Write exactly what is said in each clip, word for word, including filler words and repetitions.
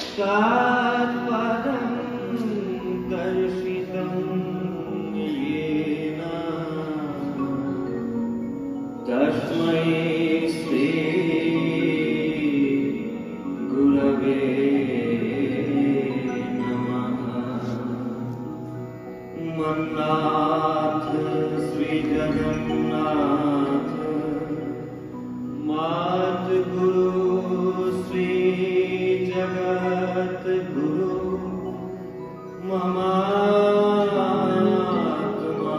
तत्पदं दर्शितं येन तस्मै श्री गुरवे नमः। मन्नाथ श्री जगन्नाथ मात गुरु श्री जगत गुरु ममात्मा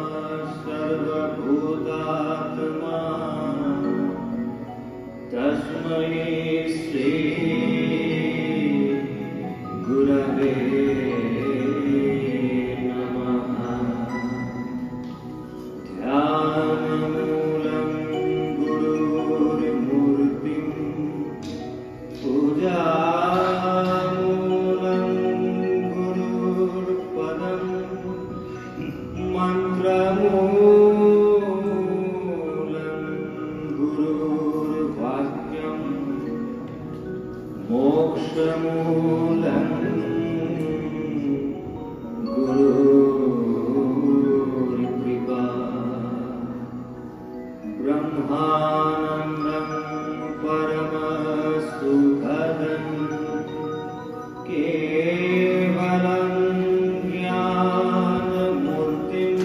सर्वभूतात्मा तस्मै श्री गुरवे नमः। ध्यानमूलं गुरुर्मूर्तिं पूजामूलं गुरुर्पदं मन्त्रमूलं गुरुर्वाक्यं मोक्षमूलं गुरुर्कृपा। ब्रह्मानन्दं परमसुखदं केवलं ज्ञानमूर्तिं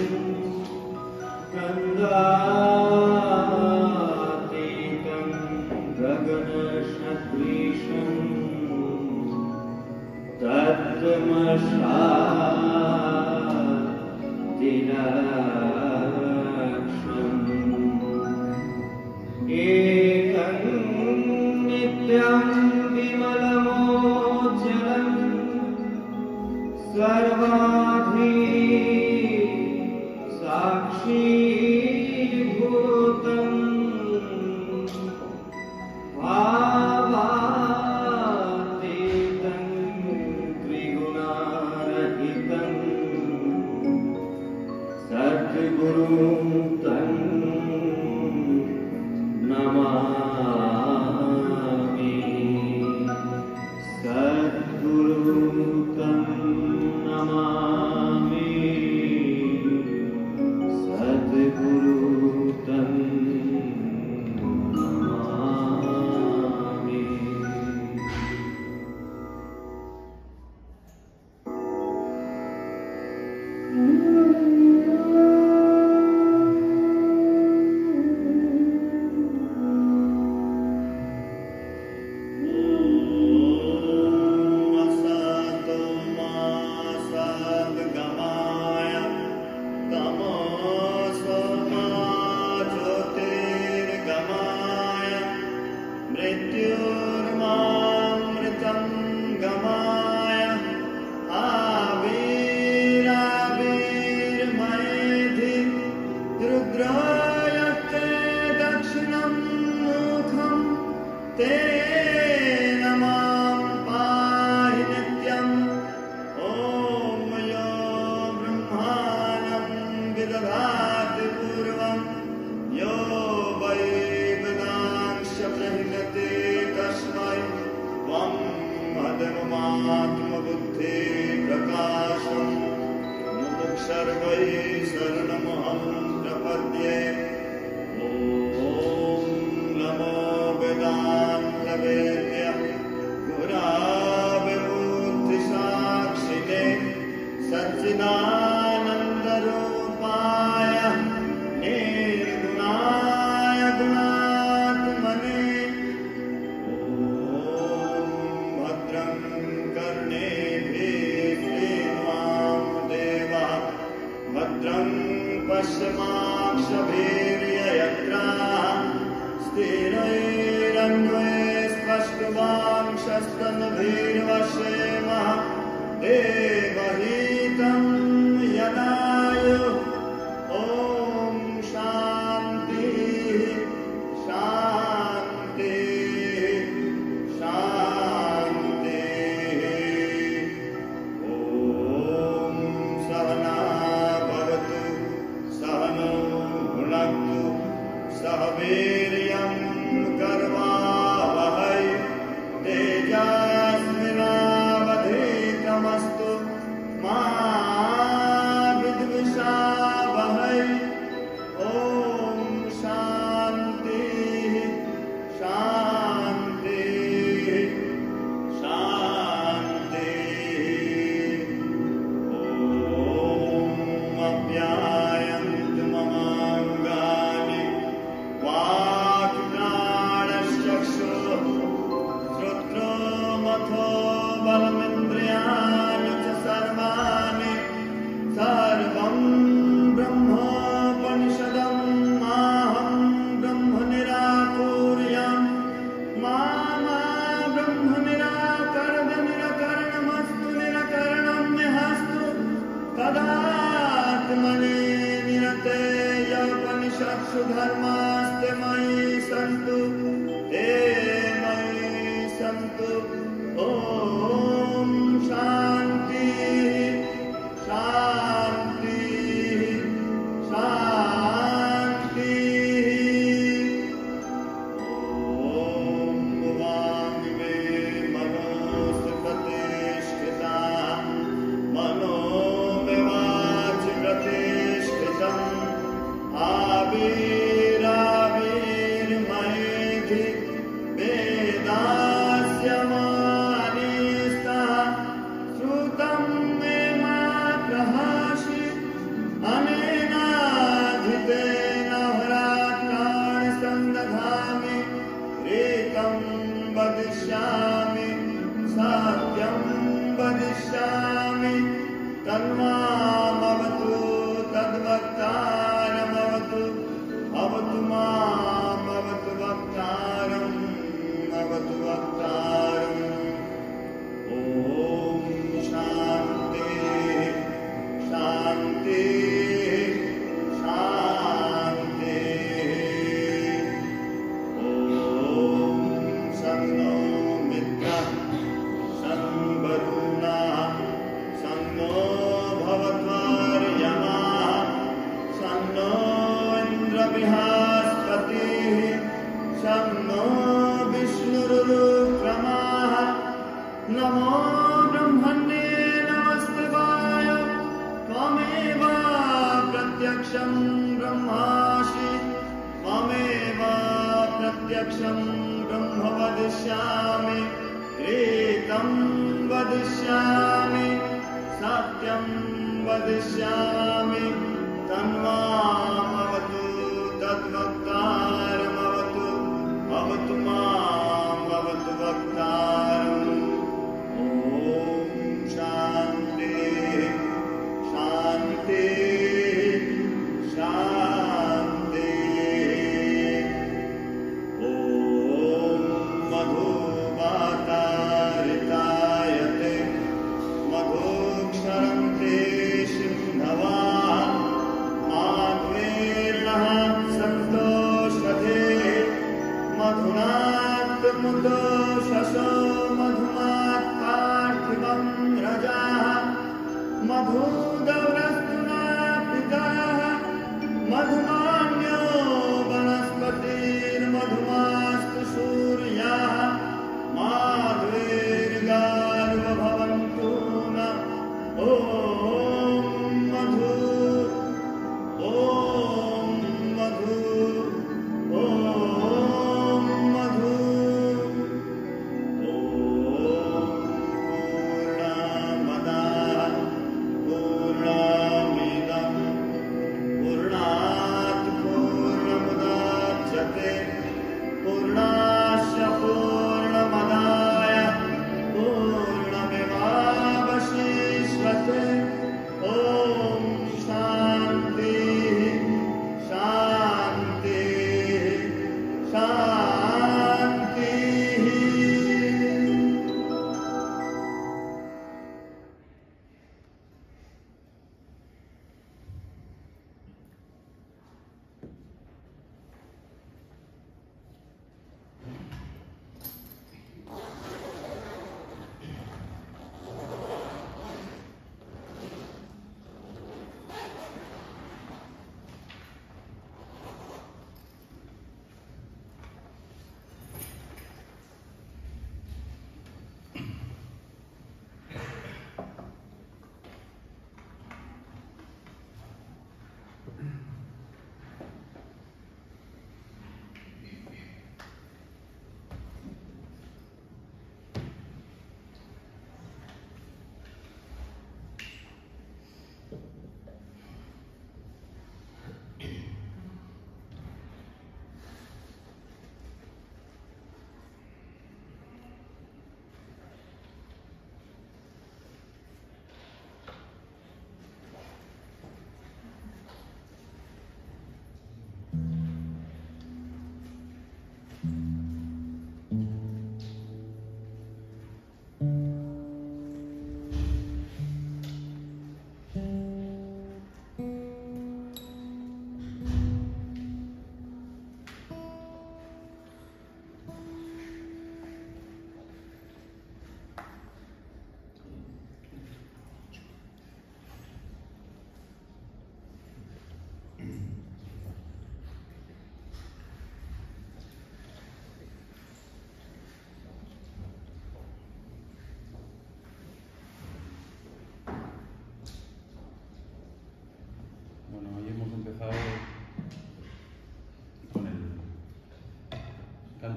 गङ्गातीतं गगनसदृशं तत्त्वमशादिलक्ष्यम् एकं नित्यं विमलमोचनं सर्वाधि साक्षीभूतं भावातीतं त्रिगुणारहितं सद्गुरुं तं नमामि। सद्गुरुं तं नमामि। सद्गुरुं तं नमामि। वीर्यं कर्वावहै तेजस्विना सर्वेषु धर्मास्ते मयि सन्तु ते मयि सन्तु। ॐ शान्ति शान्ति शान्ति। ॐ वाङ्मे मनोस्तु प्रतिष्ठिता मनो मे वाचि प्रतिष्ठितम् आविराविर्मयेधि वेदास्य मानिस्तः श्रुतं मे मा प्रहासि अनेनाधितेन हरात्राणि सन्दधामि ऋतं वदिष्यामि सत्यं वदिष्यामि तन्मामवतु तद्वक्तारमवतु अवतु माम् अवतु वक्तारम् अवतु वक्तारम्। ॐ शान्ति शान्ति शान्ति। ॐ सन्नो मित्रः सं वरुणः सन्नो भवत्वर्यमः सन्नो इन्द्रबृहस्पतिः सन्नो विष्णुरुक्रमः। नमो ब्रह्मणे नमस्तवाय त्वमेव प्रत्यक्षं ब्रह्मासि त्वमेव प्रत्यक्षं ब्रह्म वदिष्यामि ऋतं वदिष्यामि सत्यं वदिष्यामि तन्मामवतु तद्वक्तारमवतु अवतु माम् अवतु वक्तारम्। ॐ शान्ति शान्ति शान्ति। ॐ मधुवातारितायते मधुक्षरन्ते सिन्धवः माध्वेर्नः सन्तोषधे मधुनात् मुदोषसो मधुमात् पार्थिवं रजाः मधुदौरस्तु नापितः मधुमान्यो वनस्पतिर्मधुमास्तु सूर्याः माध्वेर्गार्वभवन्तु न। ॐ मधु ॐ मधु ॐ मधु। ॐ पूर्णमदः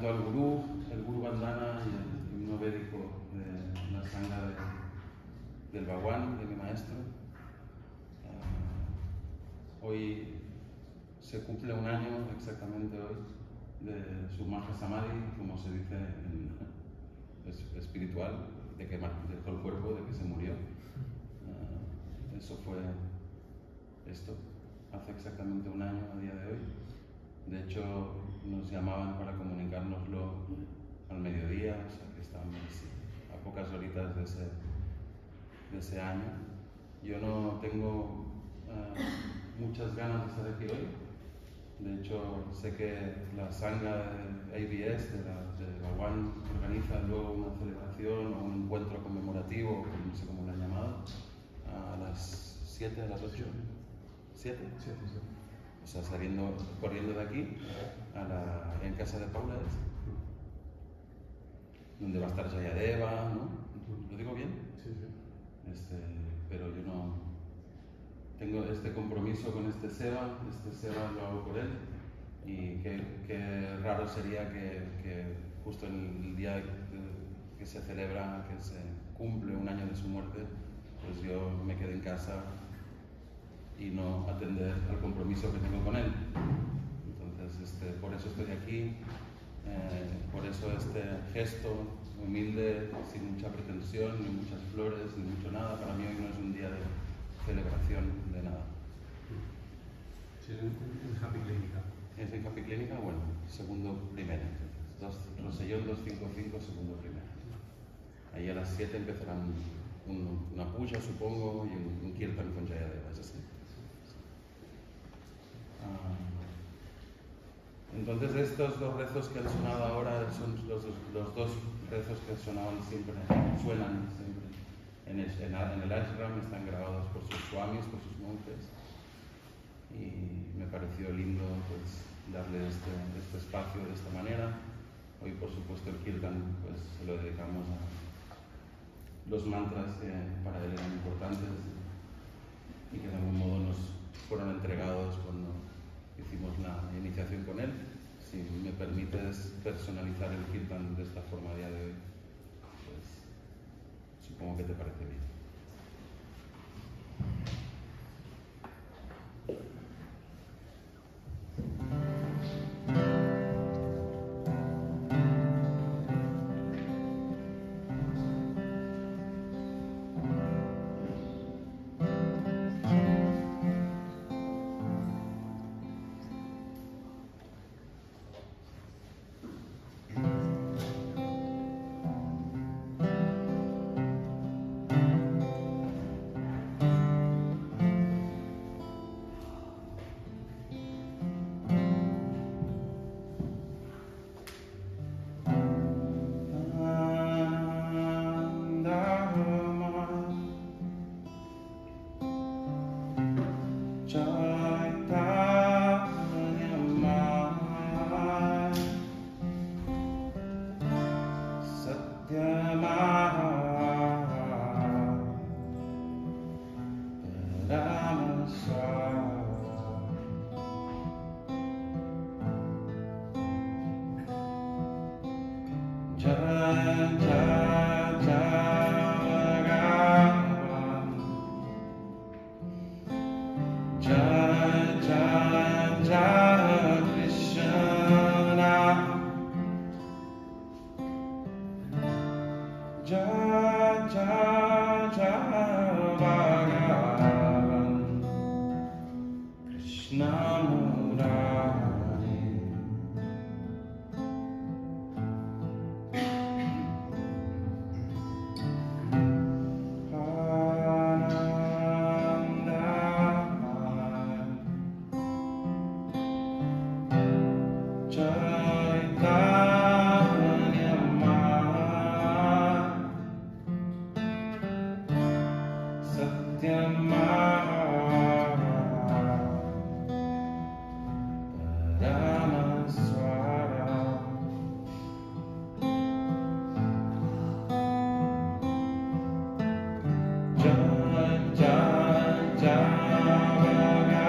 canto al gurú, el gurú bandana y el himno védico de la sangha de, del Bhagwan, de mi maestro. Uh, hoy se cumple un año, exactamente hoy, de su Maha Samadhi, como se dice en es, espiritual, de que dejó el cuerpo, de que se murió. Uh, eso fue esto, hace exactamente un año a día de hoy. De hecho, nos llamaban para comunicárnoslo al mediodía, o sea que estamos a pocas horitas de ese, de ese año. Yo no tengo uh, muchas ganas de estar aquí hoy. De hecho, sé que la sangha de A B S, de, la, de Bhagwan, organiza luego una celebración o un encuentro conmemorativo, no sé cómo lo han llamado, a las siete, a las ocho. ¿siete? siete, sí. O sea, saliendo, corriendo de aquí, a la, en casa de Paula, es, donde va a estar Jayadeva, ¿no? ¿Lo digo bien? Sí, sí. Este, pero yo no tengo este compromiso con este Seva, este Seva lo hago por él, y qué, qué raro sería que, que justo en el día que, que se celebra, que se cumple un año de su muerte, pues yo me quede en casa y no atender al compromiso que tengo con él. Entonces, este, por eso estoy aquí, eh, por eso este gesto humilde, sin mucha pretensión, ni muchas flores, ni mucho nada. Para mí hoy no es un día de celebración de nada. Sí, es en Happy Clínica. ¿Es en Happy Clínica? Bueno, segundo primero. Dos, Rosellón doscientos cincuenta y cinco, segundo primero. Ahí a las siete empezarán un, una puja, supongo, y un, un kirtan con Jayadeva, es así. Entonces estos dos rezos que han sonado ahora son los, los dos rezos que sonaban siempre, suenan siempre en el, en, en el ashram, están grabados por sus swamis, por sus monjes, y me pareció lindo pues darle este, este espacio de esta manera. Hoy por supuesto el kirtan pues se lo dedicamos a los mantras que para él eran importantes y que de algún modo nos fueron entregados cuando hicimos la iniciación con él. Si me permites personalizar el kirtan de esta forma a día de hoy, pues supongo que te parece bien.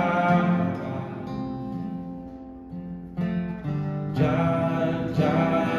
Jai Jai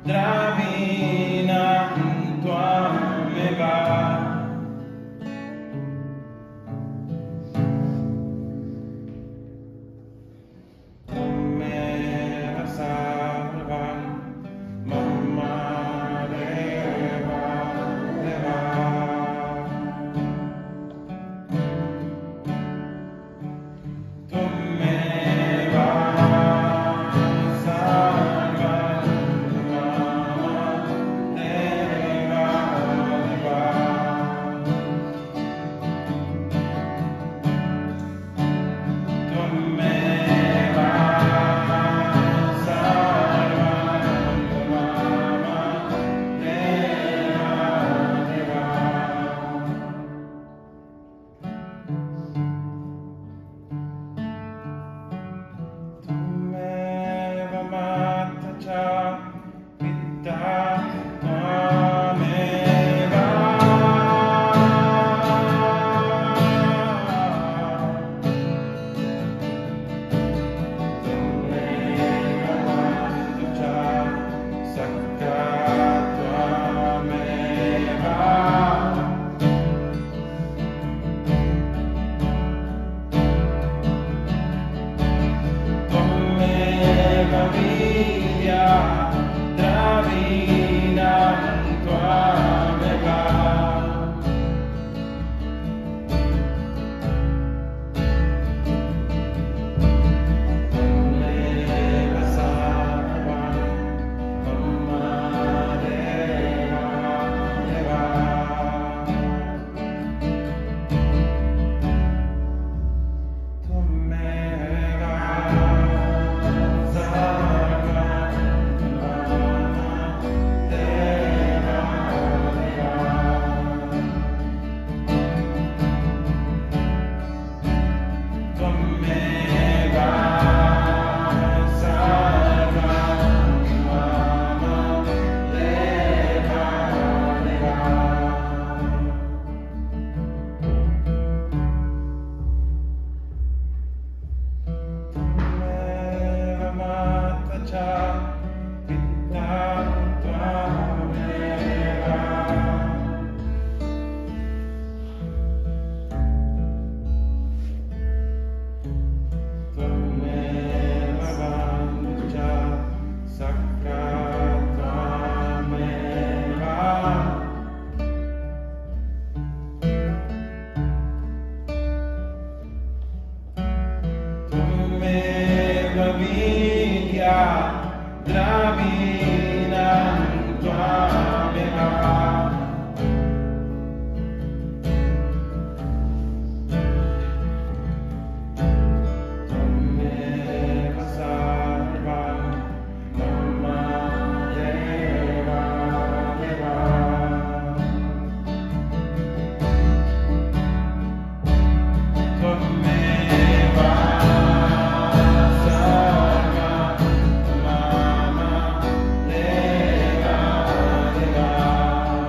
Dravina Tvameva. Tvameva Sarvam Mama Deva Deva. Tvameva Sarvam Mama Deva Deva. Tvameva Sarvam Mama Deva Deva. Tvameva Mata Cha Pita Tvameva. Tvameva Mata Cha Sakka Tvameva. Tvameva Vidya Dravina Tvameva. Tvameva Sarvam Mama Deva Deva. Tvameva Sarvam Mama Deva Deva. Tvameva Sarvam Mama Deva Deva. Tvameva Mata Cha Pita Tvameva. Tvameva Mata Cha Sakka Tvameva. Tvameva Vidya Dravina Tvameva. Tvameva Sarvam Mama Deva Deva. Tvameva Sarvam Mama Deva Deva.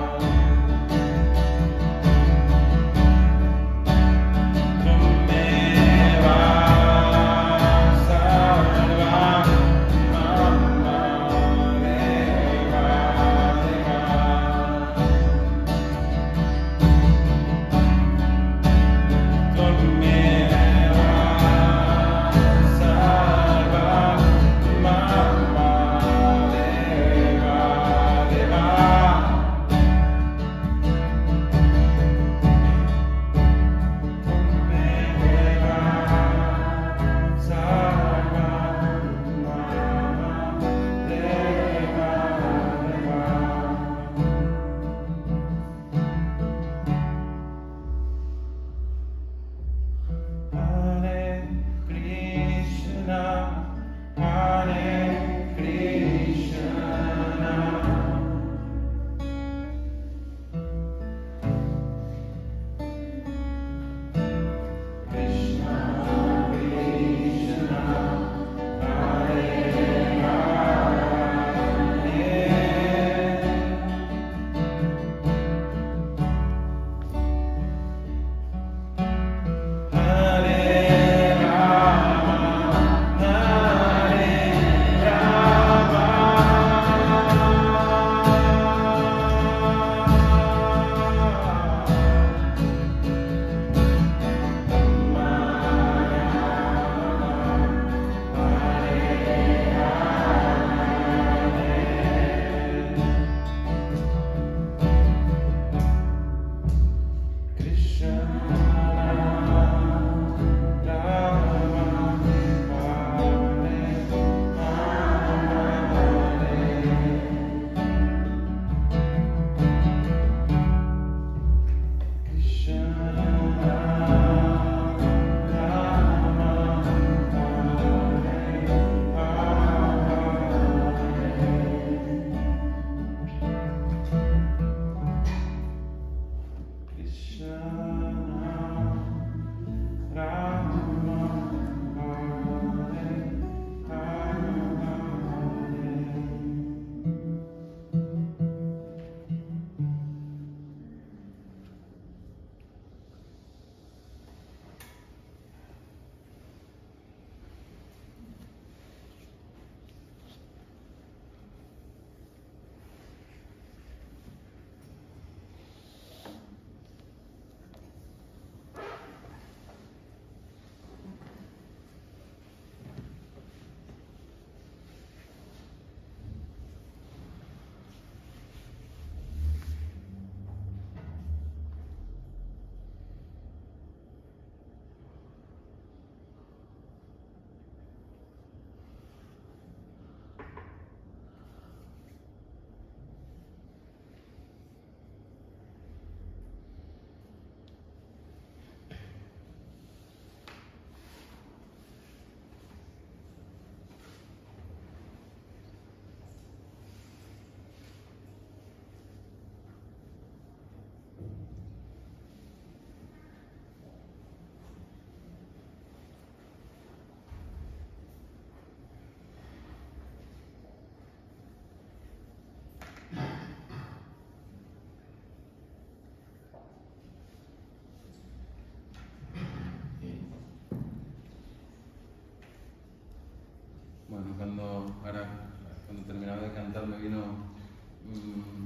cuando, ahora, cuando terminaba de cantar me vino, mmm,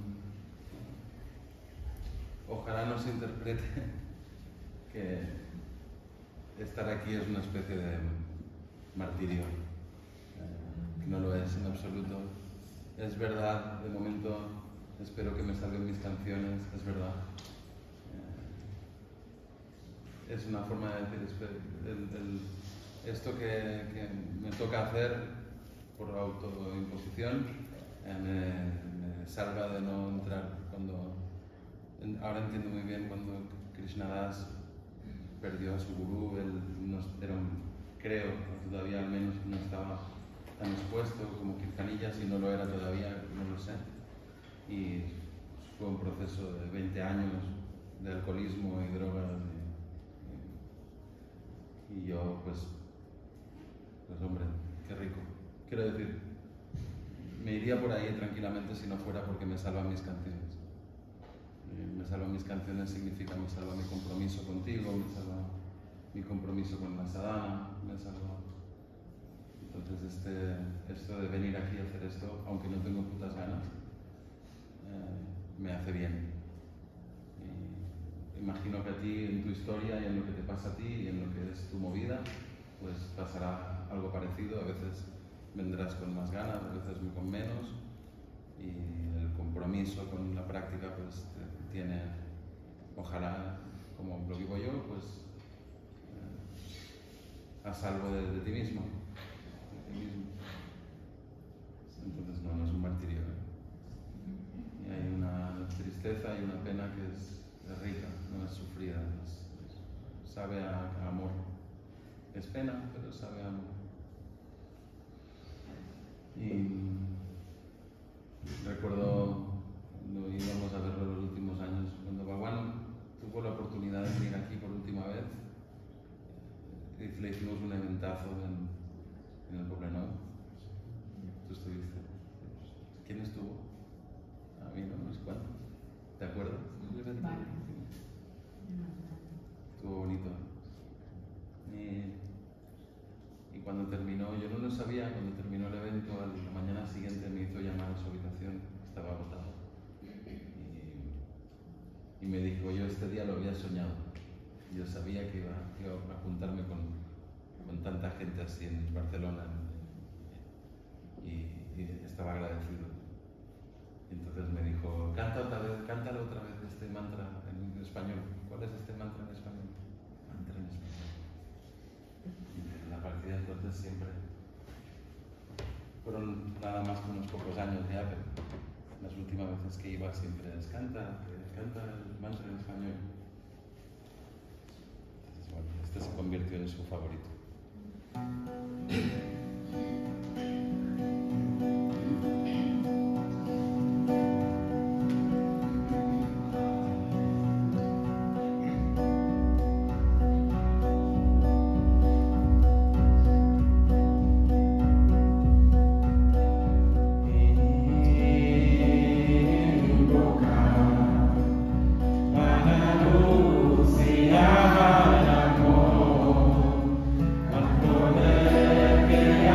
ojalá no se interprete que estar aquí es una especie de martirio, eh, que no lo es en absoluto. Es verdad, de momento espero que me salgan mis canciones, es verdad. Eh, es una forma de decir, el, el, esto que, que me toca hacer por autoimposición eh, me, me salva de no entrar cuando... Ahora entiendo muy bien cuando Krishnadas perdió a su gurú, él no, era un, creo, todavía al menos no estaba tan expuesto como Kirtanillas y no lo era todavía, no lo sé. Y fue un proceso de veinte años de alcoholismo y drogas. Y, y yo, pues, pues hombre, qué rico. Quiero decir, me iría por ahí tranquilamente si no fuera porque me salvan mis canciones. Me salvan mis canciones significa me salva mi compromiso contigo, me salva mi compromiso con la sadhana, me salva. Entonces este, esto de venir aquí a hacer esto, aunque no tengo putas ganas, eh, me hace bien. Y imagino que a ti, en tu historia y en lo que te pasa a ti y en lo que es tu movida, pues pasará algo parecido. A veces vendrás con más ganas, a veces con menos. Y el compromiso con la práctica pues tiene, ojalá, como lo vivo yo, pues eh, a salvo de, de ti mismo, de ti mismo. Entonces no, no es un martirio, ¿eh? Y hay una tristeza y una pena que es, es rica, no es sufrida, es, es, sabe a, a amor. Es pena, pero sabe a amor. Y recuerdo cuando íbamos a verlo los últimos años, cuando Bhagwan tuvo la oportunidad de venir aquí por última vez, le hicimos un eventazo en, en el Poblenou. Tú estuviste. ¿Quién estuvo? A mí no, no sé cuánto. ¿Te acuerdas? Vale. Estuvo bonito. Y, y cuando terminó, yo no lo sabía, cuando terminó el evento, a la mañana siguiente me hizo llamar a su habitación, estaba agotado. Y, y me dijo, yo este día lo había soñado. Yo sabía que iba, iba a juntarme con, con tanta gente así en Barcelona y, y estaba agradecido. Y entonces me dijo, canta otra vez, cántalo otra vez este mantra en español. ¿Cuál es este mantra en español? Mantra en español. Y la partida entonces siempre fueron nada más que unos pocos años ya, pero las últimas veces que iba siempre es canta, canta el mantra en español. Entonces, bueno, este se convirtió en su favorito. Yeah.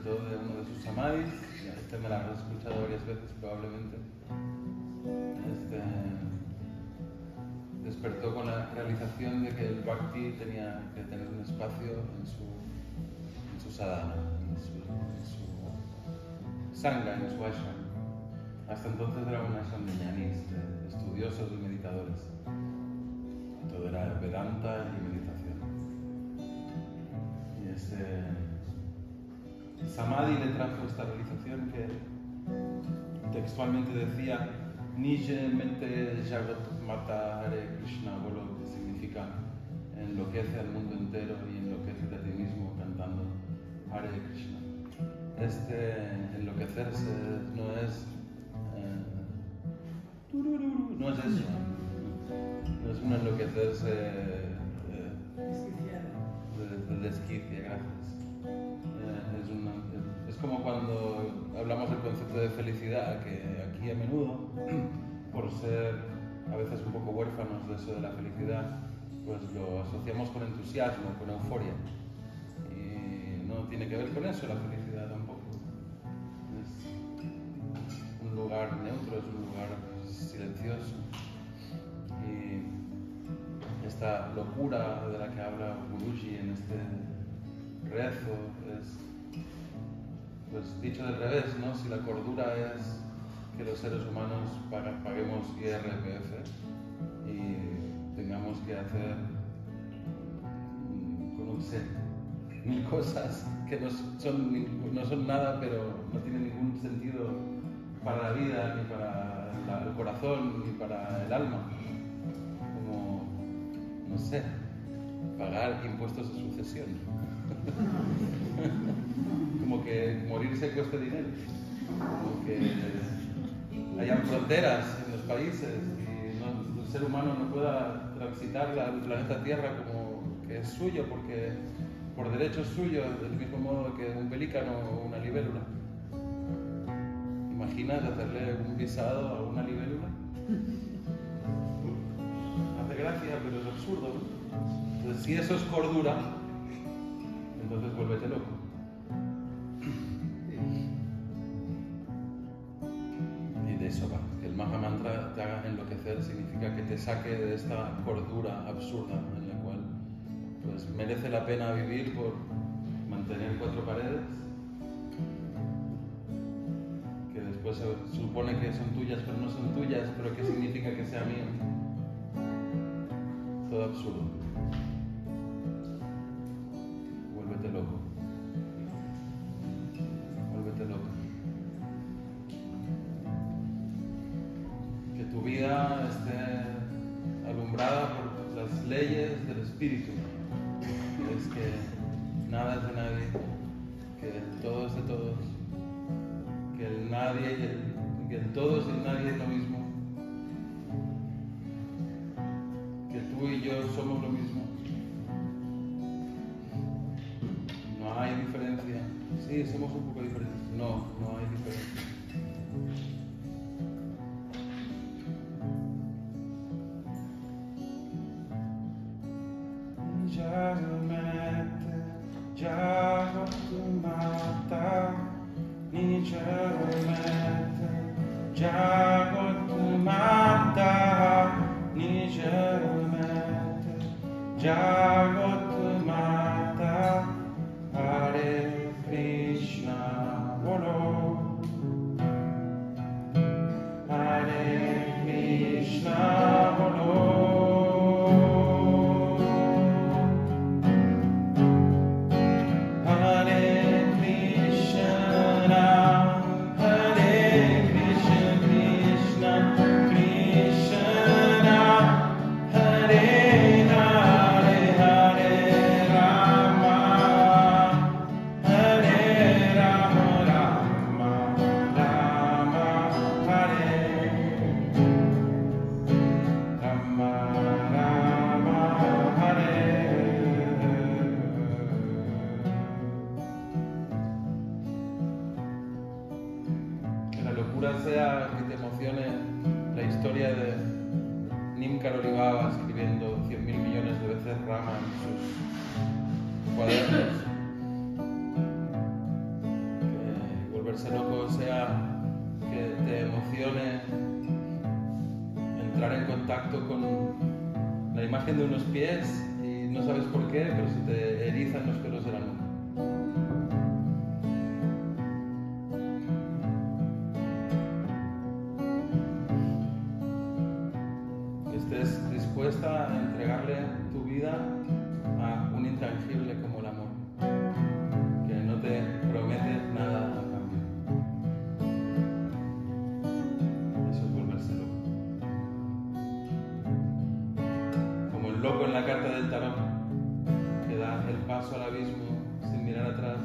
despertó de uno de sus samadhis, este me lo habrás escuchado varias veces probablemente. Este, despertó con la realización de que el bhakti tenía que tener un espacio en su, en su sadhana, en su, en su sangha, en su ashram. Hasta entonces era un ashram de ñanis, de estudiosos y meditadores. Todo era Vedanta y meditación. Y ese Samadhi le trajo esta realización que textualmente decía Nije mente jagat mata Hare Krishna Bolo, que significa enloquece al mundo entero y enloquece a ti mismo cantando Hare Krishna. Este enloquecerse no es eh, no es eso, no es un enloquecerse eh, de, de desquicia, gracias. Eh, es, una, es como cuando hablamos del concepto de felicidad, que aquí a menudo, por ser a veces un poco huérfanos de eso de la felicidad, pues lo asociamos con entusiasmo, con euforia. Y no tiene que ver con eso la felicidad tampoco. Es un lugar neutro, es un lugar silencioso. Y esta locura de la que habla Guruji en este rezo es, pues dicho del revés, ¿no? Si la cordura es que los seres humanos paguemos I R P F y tengamos que hacer con un set mil cosas que no son, no son nada, pero no tienen ningún sentido para la vida, ni para la, el corazón, ni para el alma. Como, no sé, pagar impuestos de sucesión. Como que morirse cueste dinero. Como que hayan fronteras en los países y no, el ser humano no pueda transitar la, el planeta Tierra como que es suyo, porque por derecho es suyo, del mismo modo que un pelícano o una libélula. ¿Imaginas hacerle un visado a una libélula? Hace gracia, pero es absurdo, ¿no? Entonces, si eso es cordura, entonces vuélvete loco. Y de eso va, que el Maha Mantra te haga enloquecer significa que te saque de esta cordura absurda en la cual pues merece la pena vivir por mantener cuatro paredes que después se supone que son tuyas pero no son tuyas, pero ¿qué significa que sea mío? Todo absurdo. Vuélvete loco. Vuélvete loco. Que tu vida esté alumbrada por las leyes del espíritu. Es que nada es de nadie, que el todo es de todos, que el nadie y el, que el todos y el nadie es lo mismo, que tú y yo somos lo mismo. No hay diferencia. Sí, somos un poco diferentes. No, no hay diferencia. Sea que te emocione la historia de Nim Karoli Baba escribiendo cien mil millones de veces Rama en sus cuadernos. contacto con la imagen de unos pies y no sabes por qué, pero se te erizan los pelos de la nuca. Estés dispuesta a entregarle tu vida a un intangible como el amor, que no te promete nada a cambio. Eso es volverse loco. Como el loco en la carta del tarot, que da el paso al abismo sin mirar atrás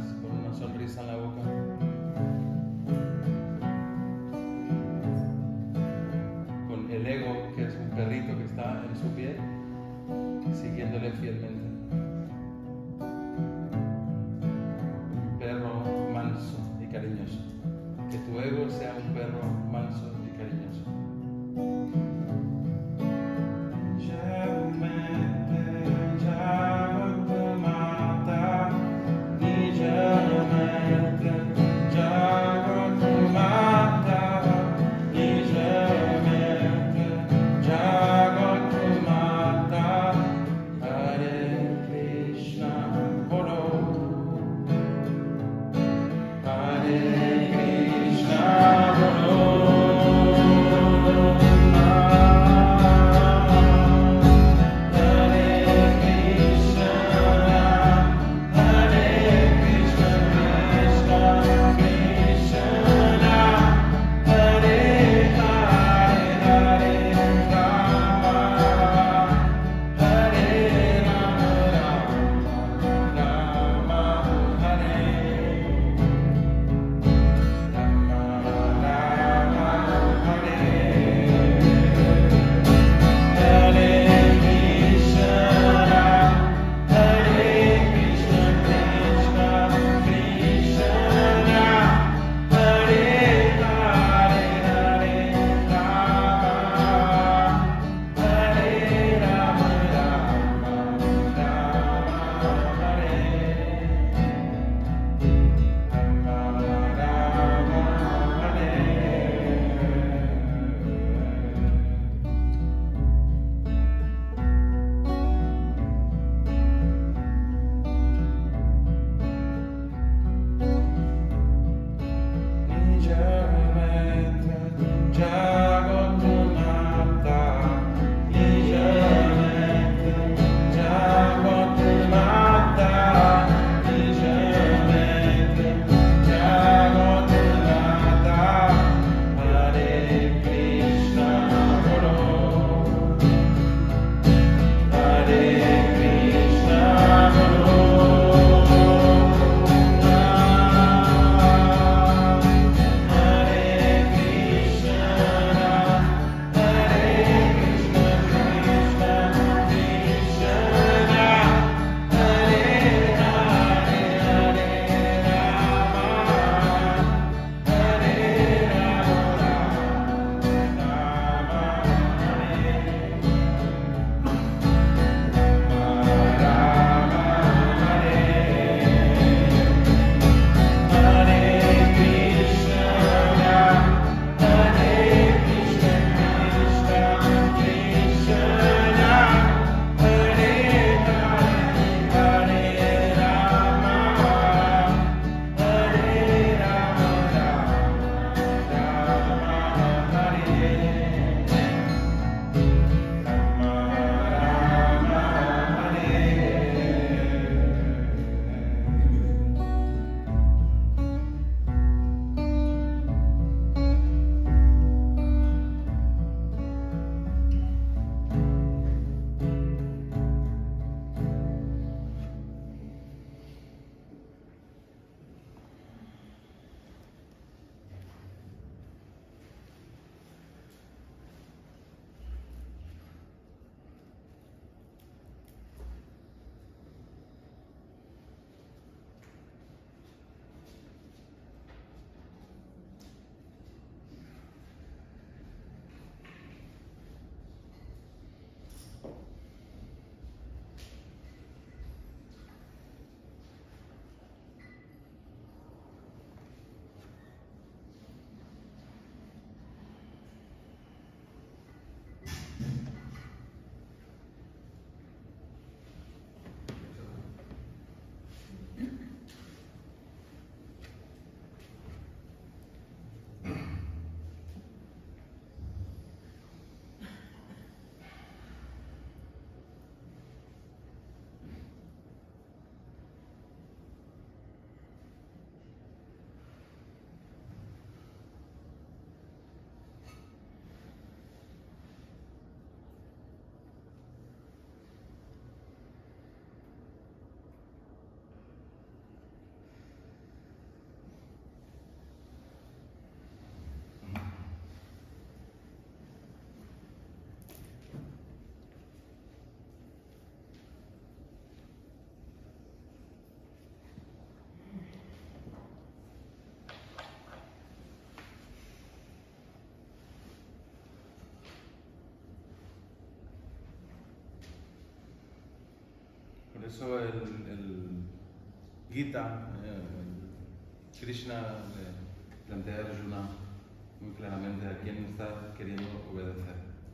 Por eso el, el Gita, el Krishna le plantea a Arjuna muy claramente a quién está queriendo obedecer.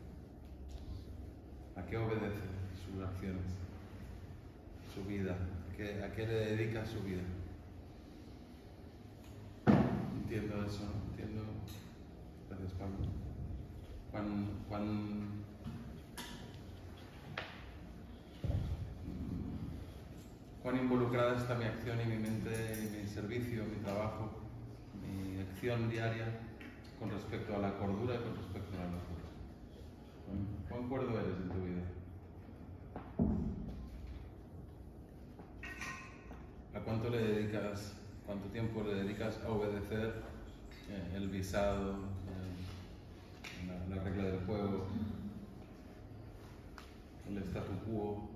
¿A qué obedece sus acciones, su vida? ¿A qué, a qué le dedica su vida? Entiendo eso, ¿no? Entiendo. Gracias, Pablo. Cuán, cuán cuán involucrada está mi acción y mi mente, y mi servicio, mi trabajo, mi acción diaria con respecto a la cordura y con respecto a la locura. ¿Cuán cuerdo eres en tu vida? ¿A cuánto le dedicas, cuánto tiempo le dedicas a obedecer eh, el visado, eh, la, la regla del juego, el statu quo?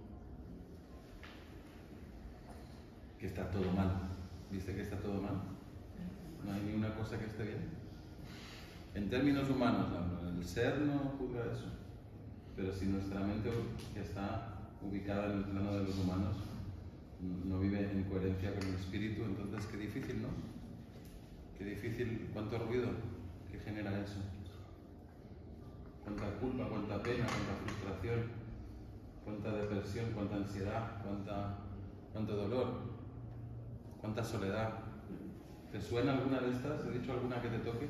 Que está todo mal. ¿Viste que está todo mal? No hay ni una cosa que esté bien. En términos humanos, el ser no juzga eso. Pero si nuestra mente, que está ubicada en el plano de los humanos, no vive en coherencia con el espíritu, entonces qué difícil, ¿no? Qué difícil, cuánto ruido que genera eso. Cuánta culpa, cuánta pena, cuánta frustración, cuánta depresión, cuánta ansiedad, cuánta, cuánto dolor. ¿Cuánta soledad? ¿Te suena alguna de estas? ¿He dicho alguna que te toque?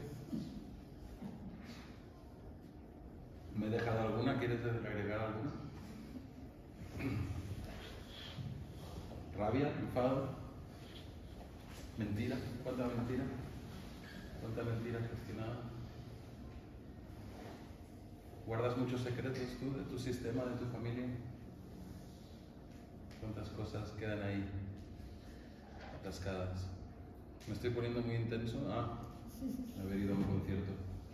¿Me he dejado alguna? ¿Quieres agregar alguna? ¿Rabia? ¿Enfado? ¿Mentira? ¿Cuánta mentira? ¿Cuánta mentira gestionada? ¿Guardas muchos secretos tú de tu sistema, de tu familia? ¿Cuántas cosas quedan ahí atascadas? ¿Me estoy poniendo muy intenso? Ah, haber ido a un concierto.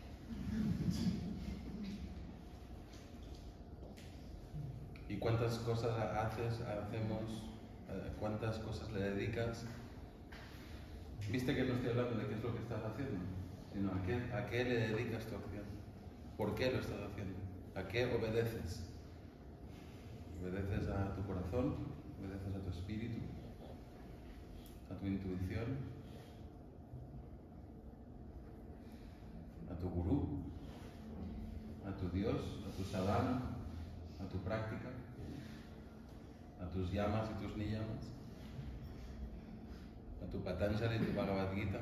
¿Y cuántas cosas haces, hacemos, cuántas cosas le dedicas? Viste que no estoy hablando de qué es lo que estás haciendo, sino a qué, a qué le dedicas tu acción. ¿Por qué lo estás haciendo? ¿A qué obedeces? ¿Obedeces a tu corazón? ¿Obedeces a tu espíritu? ¿A tu intuición? ¿A tu gurú? ¿A tu Dios? ¿A tu sadhana? ¿A tu práctica? ¿A tus yamas y tus niyamas? ¿A tu Patanjali y tu Bhagavad Gita?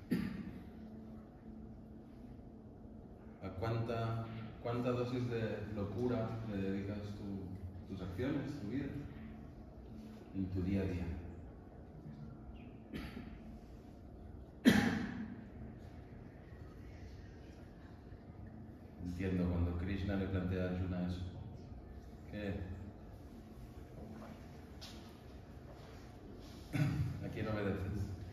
¿A cuánta, cuánta dosis de locura le dedicas tu, tus acciones, tu vida, en tu día a día? Entiendo cuando Krishna le plantea a Arjuna eso. ¿Qué? ¿A quién obedeces?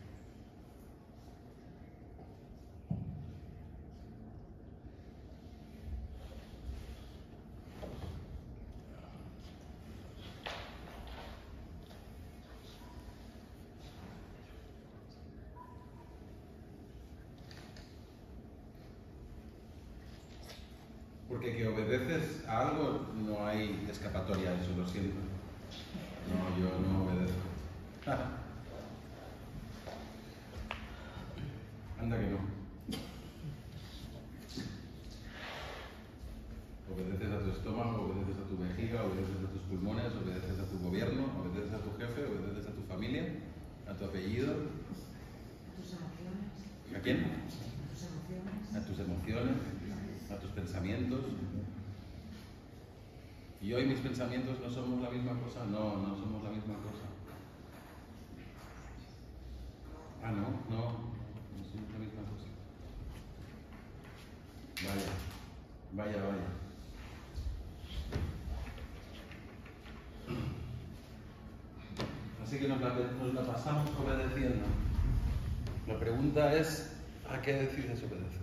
Porque que obedeces a algo no hay escapatoria a eso, lo siento. No, yo no obedezco. Anda que no. Obedeces a tu estómago, obedeces a tu vejiga, obedeces a tus pulmones, obedeces a tu gobierno, obedeces a tu jefe, obedeces a tu familia. a tu apellido, A tus emociones. ¿a quién? A tus emociones. A tus emociones, a tus pensamientos. Y hoy mis pensamientos no somos la misma cosa, no, no somos la misma cosa. Ah, no, no, no somos la misma cosa. Vaya, vaya, vaya. Así que nos la, nos la pasamos obedeciendo. La pregunta es, ¿a qué decides obedecer?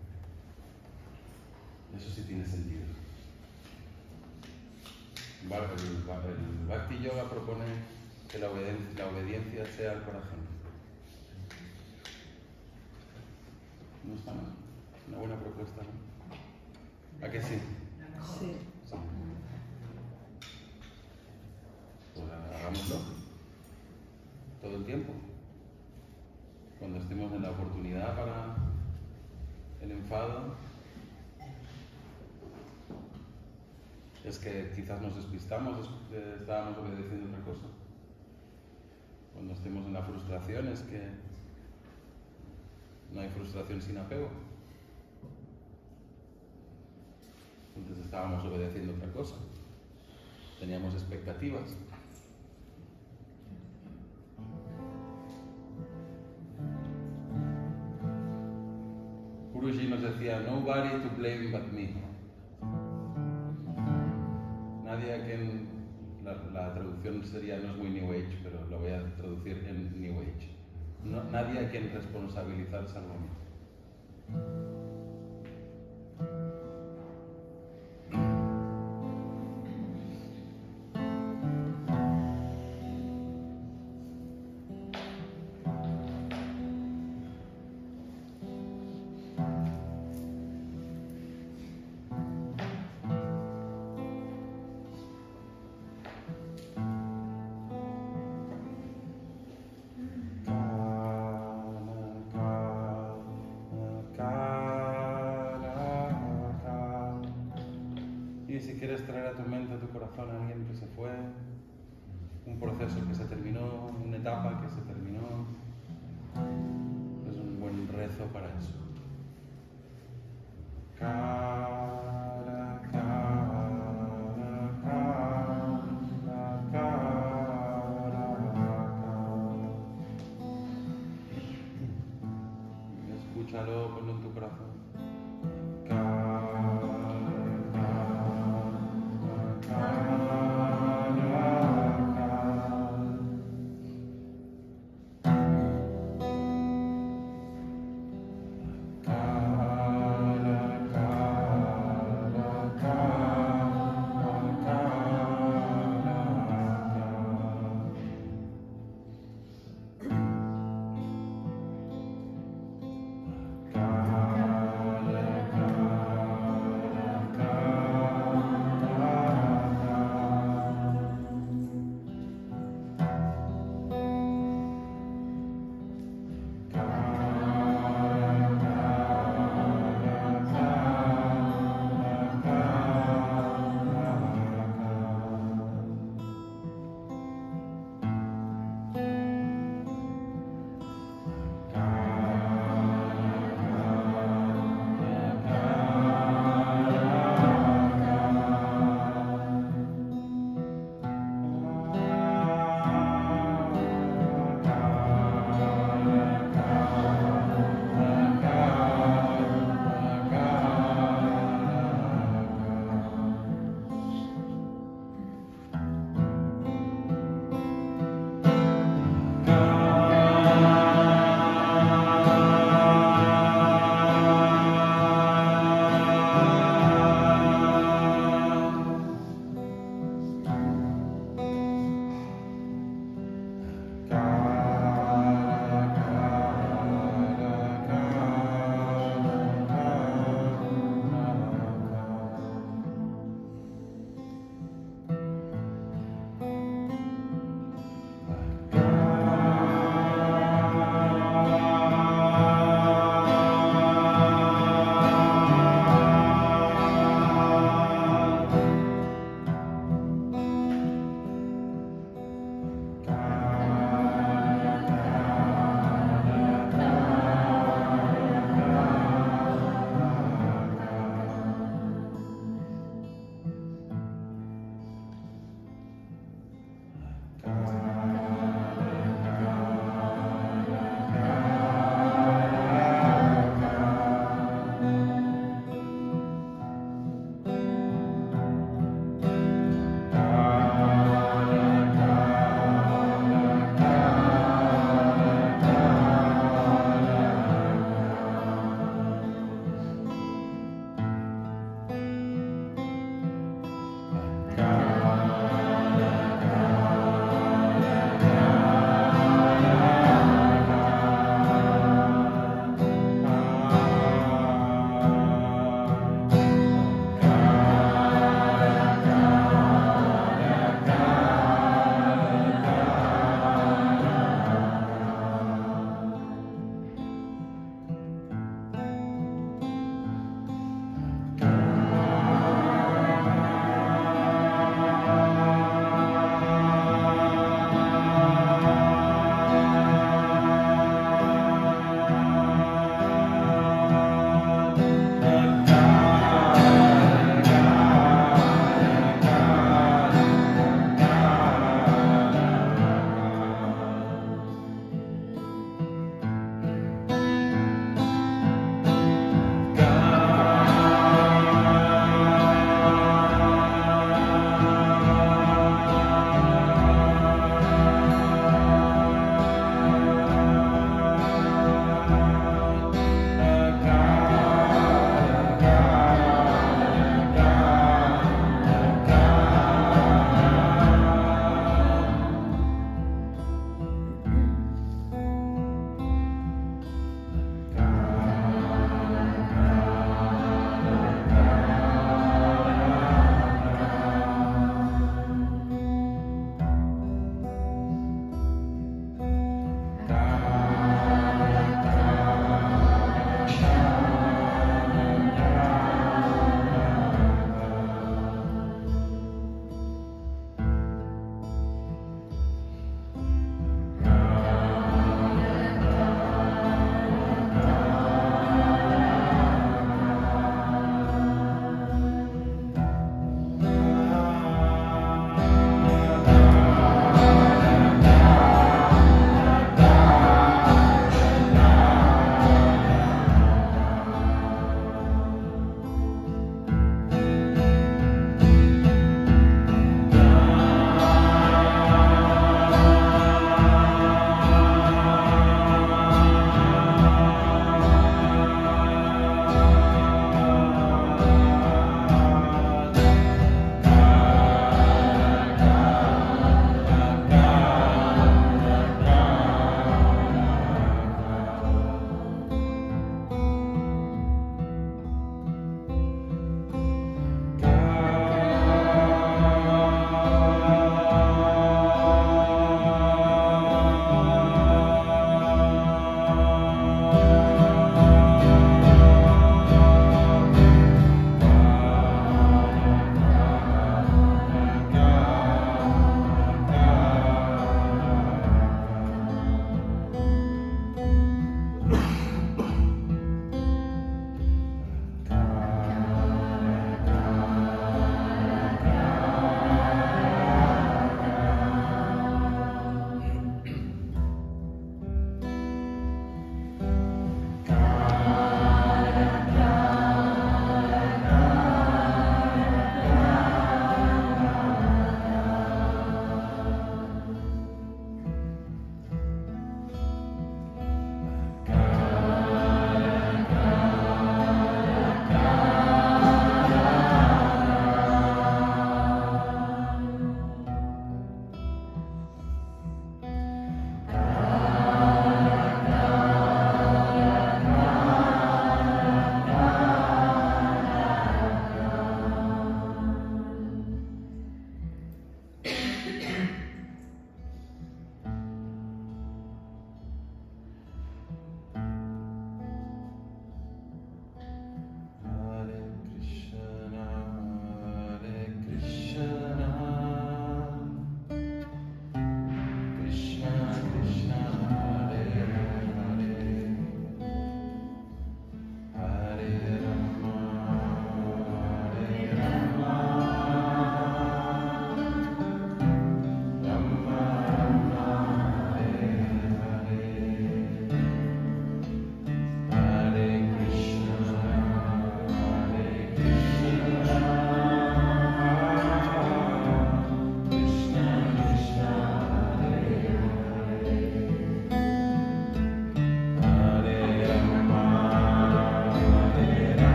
Eso sí tiene sentido. El, el Bhakti Yoga propone que la obediencia, la obediencia sea al corazón. No está mal. Una buena propuesta, ¿no? ¿A qué sí? Sí. Sí. Pues hagámoslo. Todo el tiempo. Cuando estemos en la oportunidad para el enfado, es que quizás nos despistamos, es que estábamos obedeciendo otra cosa. Cuando estemos en la frustración, es que no hay frustración sin apego. Entonces estábamos obedeciendo otra cosa. Teníamos expectativas. Guruji nos decía, nobody to blame but me. Nadie a quien, la, la traducción sería, no es muy New Age, pero lo voy a traducir en New Age. No, nadie a quien responsabilizar salvo a mí. Y si quieres traer a tu mente, a tu corazón a alguien que se fue, un proceso que se terminó, una etapa que se terminó, es un buen rezo para eso. Cara, cara, cara, cara, cara. Escúchalo, ponlo en tu corazón. Cara,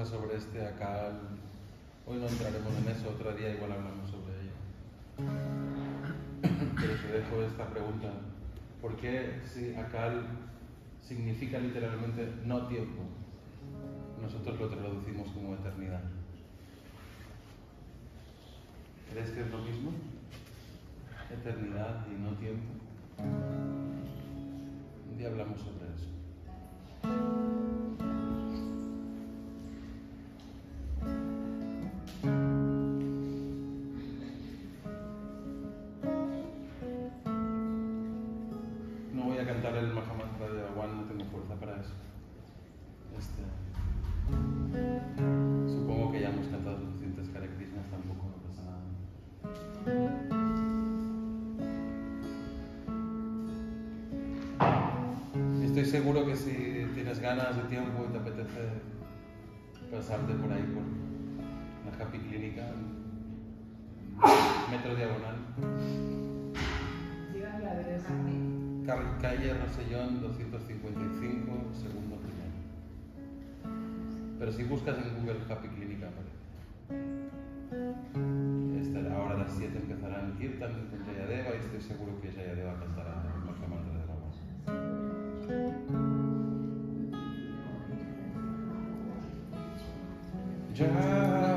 cosas sobre este Akal. Hoy no entraremos en eso, otro día igual hablamos sobre ello. Pero te dejo esta pregunta. ¿Por qué si Akal significa literalmente no tiempo? Nosotros lo traducimos como eternidad. ¿Crees que es lo mismo? Eternidad y no tiempo. Un día hablamos sobre eso. No voy a cantar el Mahamantra de Bhagwan, no tengo fuerza para eso. Este, supongo que ya hemos cantado suficientes Hare Krishnas, tampoco no pasa nada. Estoy seguro que si tienes ganas de tiempo y te apetece pasarte por ahí por la Happy Clínica, metro diagonal, Diga la derecha. Car- calle Rosellón doscientos cincuenta y cinco, segundo primero. Pero si buscas en Google Happy Clínica aparece. Esta, ahora a las siete empezarán el Kirtan con Jayadeva y estoy seguro que Jayadeva cantará el Mahamantra de Bhagwan. Ya